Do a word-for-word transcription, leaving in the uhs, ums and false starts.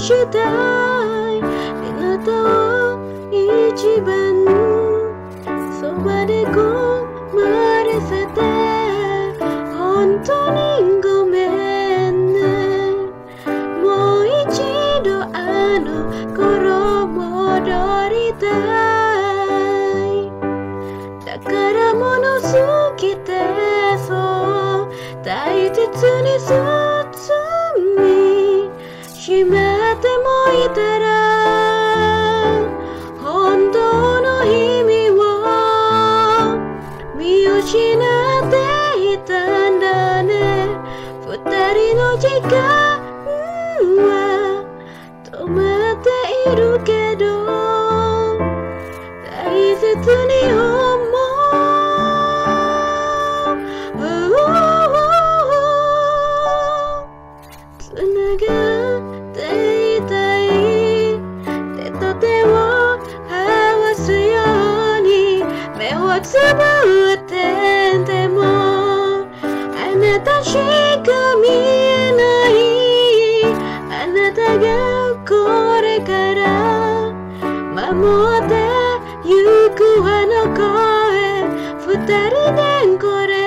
したいあなたを一番そばで困らせて本当にごめんねもう一度あの頃戻りたいだからもの好きでそう大切に包みしまってもいたら本当の意味を見失っていたんだね二人の時間は止まっているけど大切に思うつながっていたい手と手を合わすように目をつぶっててもあなたしか見えないあなたがこれから守ってゆくあの声二人でこれ